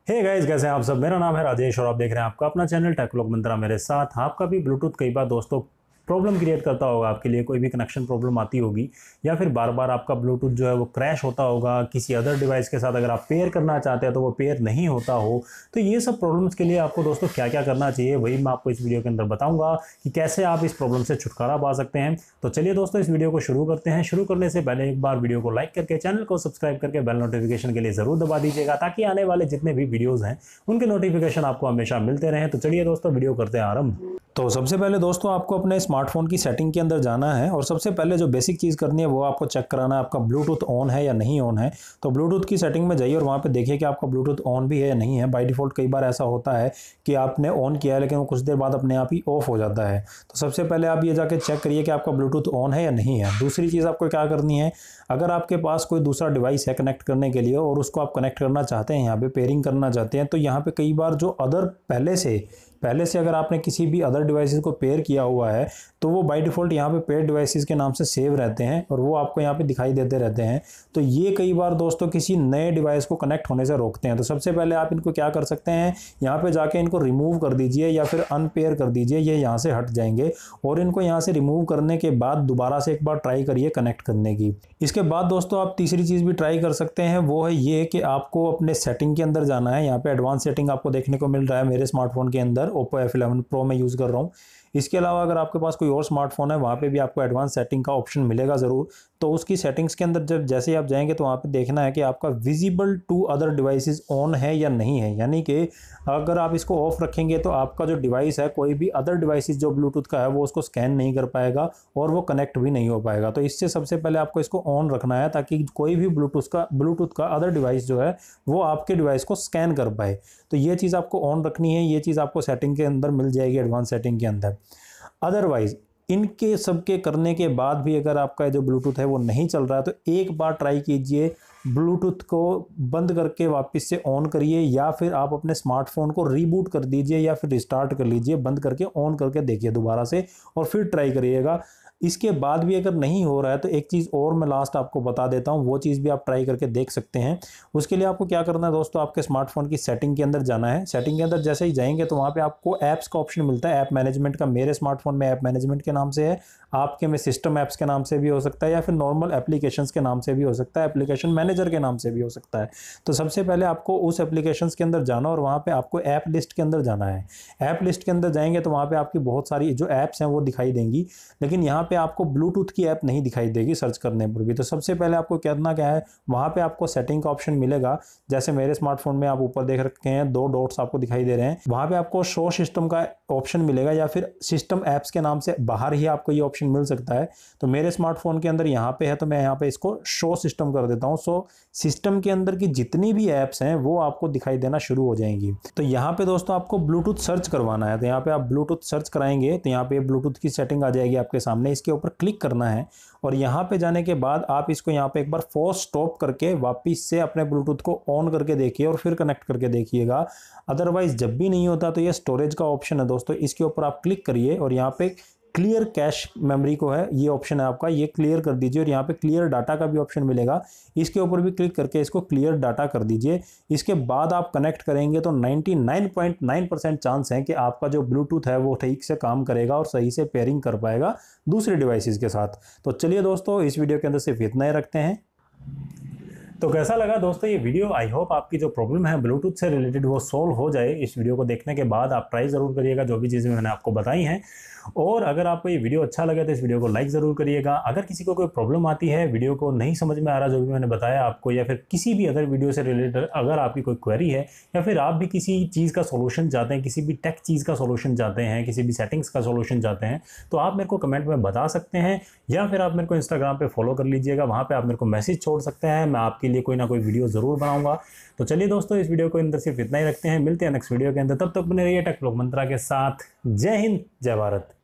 Hey guys, कैसे हैं आप सब। मेरा नाम है राजेश और आप देख रहे हैं आपका अपना चैनल टेक लोक मंत्रा। मेरे साथ आपका भी ब्लूटूथ कई बार दोस्तों प्रॉब्लम क्रिएट करता होगा, आपके लिए कोई भी कनेक्शन प्रॉब्लम आती होगी या फिर बार बार आपका ब्लूटूथ जो है वो क्रैश होता होगा किसी अदर डिवाइस के साथ। अगर आप पेयर करना चाहते हैं तो वो पेयर नहीं होता हो, तो ये सब प्रॉब्लम्स के लिए आपको दोस्तों क्या क्या करना चाहिए वही मैं आपको इस वीडियो के अंदर बताऊंगा कि कैसे आप इस प्रॉब्लम से छुटकारा पा सकते हैं। तो चलिए दोस्तों, इस वीडियो को शुरू करते हैं। शुरू करने से पहले एक बार वीडियो को लाइक करके चैनल को सब्सक्राइब करके बेल नोटिफिकेशन के लिए जरूर दबा दीजिएगा, ताकि आने वाले जितने भी वीडियोज हैं उनके नोटिफिकेशन आपको हमेशा मिलते रहें। तो चलिए दोस्तों, वीडियो करते हैं आरंभ। तो सबसे पहले दोस्तों आपको अपने स्मार्टफोन की सेटिंग के अंदर जाना है और सबसे पहले जो बेसिक चीज़ करनी है वो आपको चेक कराना है आपका ब्लूटूथ ऑन है या नहीं ऑन है। तो ब्लूटूथ की सेटिंग में जाइए और वहाँ पे देखिए कि आपका ब्लूटूथ ऑन भी है या नहीं है। बाय डिफ़ॉल्ट कई बार ऐसा होता है कि आपने ऑन किया है लेकिन वो कुछ देर बाद अपने आप ही ऑफ हो जाता है। तो सबसे पहले आप ये जाके चेक करिए कि आपका ब्लूटूथ ऑन है या नहीं है। दूसरी चीज़ आपको क्या करनी है, अगर आपके पास कोई दूसरा डिवाइस है कनेक्ट करने के लिए और उसको आप कनेक्ट करना चाहते हैं, यहाँ पे पेयरिंग करना चाहते हैं, तो यहाँ पे कई बार जो अदर पहले से अगर आपने किसी भी अदर डिवाइसेस को पेयर किया हुआ है तो वो बाय डिफ़ॉल्ट यहाँ पे पेयर डिवाइसेस के नाम से सेव रहते हैं और वो आपको यहाँ पे दिखाई देते रहते हैं। तो ये कई बार दोस्तों किसी नए डिवाइस को कनेक्ट होने से रोकते हैं। तो सबसे पहले आप इनको क्या कर सकते हैं, यहाँ पे जाके इनको रिमूव कर दीजिए या फिर अनपेयर कर दीजिए, ये यहाँ से हट जाएंगे। और इनको यहाँ से रिमूव करने के बाद दोबारा से एक बार ट्राई करिए कनेक्ट करने की। इसके बाद दोस्तों आप तीसरी चीज़ भी ट्राई कर सकते हैं, वो है ये कि आपको अपने सेटिंग के अंदर जाना है। यहाँ पे एडवांस सेटिंग आपको देखने को मिल रहा है मेरे स्मार्टफोन के अंदर, ओप्पो F11 Pro में यूज़ कर रहा हूँ। इसके अलावा अगर आपके पास कोई और स्मार्टफोन है वहाँ पे भी आपको एडवांस सेटिंग का ऑप्शन मिलेगा ज़रूर। तो उसकी सेटिंग्स के अंदर जब जैसे ही आप जाएंगे तो वहाँ पे देखना है कि आपका visible to other devices on है या नहीं है। यानी कि अगर आप इसको ऑफ रखेंगे तो आपका जो डिवाइस है कोई भी अदर डिवाइसेस जो ब्लूटूथ का है वो उसको स्कैन नहीं कर पाएगा और वो कनेक्ट भी नहीं हो पाएगा। तो इससे सबसे पहले आपको इसको ऑन रखना है ताकि कोई भी ब्लूटूथ का अदर डिवाइस जो है वो आपके डिवाइस को स्कैन कर पाए। तो ये चीज़ आपको ऑन रखनी है, ये चीज़ आपको सेटिंग के अंदर मिल जाएगी, एडवांस सेटिंग के अंदर। अदरवाइज इनके सबके करने के बाद भी अगर आपका जो ब्लूटूथ है वो नहीं चल रहा है तो एक बार ट्राई कीजिए, ब्लूटूथ को बंद करके वापस से ऑन करिए या फिर आप अपने स्मार्टफोन को रीबूट कर दीजिए या फिर रिस्टार्ट कर लीजिए, बंद करके ऑन करके देखिए दोबारा से और फिर ट्राई करिएगा। इसके बाद भी अगर नहीं हो रहा है तो एक चीज़ और मैं लास्ट आपको बता देता हूँ, वो चीज़ भी आप ट्राई करके देख सकते हैं। उसके लिए आपको क्या करना है दोस्तों, आपके स्मार्टफोन की सेटिंग के अंदर जाना है। सेटिंग के अंदर जैसे ही जाएंगे तो वहाँ पे आपको ऐप्स का ऑप्शन मिलता है, ऐप मैनेजमेंट का। मेरे स्मार्टफोन में ऐप मैनेजमेंट के नाम से है, आपके में सिस्टम ऐप्स के नाम से भी हो सकता है या फिर नॉर्मल एप्लीकेशंस के नाम से भी हो सकता है, एप्लीकेशन मैनेजर के नाम से भी हो सकता है। तो सबसे पहले आपको उस एप्लीकेशंस के अंदर जाना और वहाँ पे आपको ऐप लिस्ट के अंदर जाना है। ऐप लिस्ट के अंदर जाएंगे तो वहाँ पे आपकी बहुत सारी जो ऐप्स हैं वो दिखाई देंगी, लेकिन यहाँ पे आपको ब्लूटूथ की ऐप नहीं दिखाई देगी सर्च करने पर भी। तो सबसे पहले आपको करना क्या है, वहाँ पे आपको सेटिंग का ऑप्शन मिलेगा। जैसे मेरे स्मार्टफोन में आप ऊपर देख रखे हैं 2 डॉट्स आपको दिखाई दे रहे हैं, वहाँ पे आपको शो सिस्टम का ऑप्शन मिलेगा या फिर सिस्टम ऐप्स के नाम से बाहर ही आपको ये ऑप्शन मिल सकता है। तो मेरे स्मार्टफोन के अंदर यहाँ पे है तो मैं यहाँ पे इसको शो सिस्टम कर देता हूँ। सो सिस्टम के अंदर की जितनी भी ऐप्स हैं वो आपको दिखाई देना शुरू हो जाएंगी। तो यहाँ पे दोस्तों आपको ब्लूटूथ सर्च करवाना है, तो यहाँ पे आप ब्लूटूथ सर्च कराएंगे तो यहाँ पे ब्लूटूथ की सेटिंग आ जाएगी आपके सामने। इसके ऊपर क्लिक करना है और यहाँ पे जाने के बाद आप इसको यहाँ पे एक बार फोर्स स्टॉप करके वापस से अपने ब्लूटूथ को ऑन करके देखिए और फिर कनेक्ट करके देखिएगा। अदरवाइज जब भी नहीं होता तो ये स्टोरेज का ऑप्शन है दोस्तों, इसके ऊपर आप क्लिक करिए और यहाँ पे क्लियर कैश मेमोरी को है, ये ऑप्शन है आपका, ये क्लियर कर दीजिए। और यहाँ पे क्लियर डाटा का भी ऑप्शन मिलेगा, इसके ऊपर भी क्लिक करके इसको क्लियर डाटा कर दीजिए। इसके बाद आप कनेक्ट करेंगे तो 99.9% चांस है कि आपका जो ब्लूटूथ है वो ठीक से काम करेगा और सही से पेयरिंग कर पाएगा दूसरे डिवाइसेस के साथ। तो चलिए दोस्तों, इस वीडियो के अंदर सिर्फ इतना ही रखते हैं। तो कैसा लगा दोस्तों ये वीडियो। आई होप आपकी जो प्रॉब्लम है ब्लूटूथ से रिलेटेड वो सॉल्व हो जाए। इस वीडियो को देखने के बाद आप ट्राई ज़रूर करिएगा जो भी चीज़ें मैंने आपको बताई हैं। और अगर आपको ये वीडियो अच्छा लगे तो इस वीडियो को लाइक ज़रूर करिएगा। अगर किसी को कोई प्रॉब्लम आती है, वीडियो को नहीं समझ में आ रहा जो भी मैंने बताया आपको, या फिर किसी भी अदर वीडियो से रिलेटेड अगर आपकी कोई क्वेरी है या फिर आप भी किसी चीज़ का सोल्यूशन चाहते हैं, किसी भी टेक चीज़ का सोल्यूशन चाहते हैं, किसी भी सेटिंग्स का सोल्यूशन चाहते हैं, तो आप मेरे को कमेंट में बता सकते हैं या फिर आप मेरे को इंस्टाग्राम पे फॉलो कर लीजिएगा। वहाँ पे आप मेरे को मैसेज छोड़ सकते हैं, मैं आपके लिए कोई ना कोई वीडियो ज़रूर बनाऊंगा। तो चलिए दोस्तों, इस वीडियो को अंदर सिर्फ इतना ही रखते हैं। मिलते हैं नेक्स्ट वीडियो के अंदर, तब तक बने रहिए टेक लोक मंत्रा के साथ। जय हिंद, जय भारत।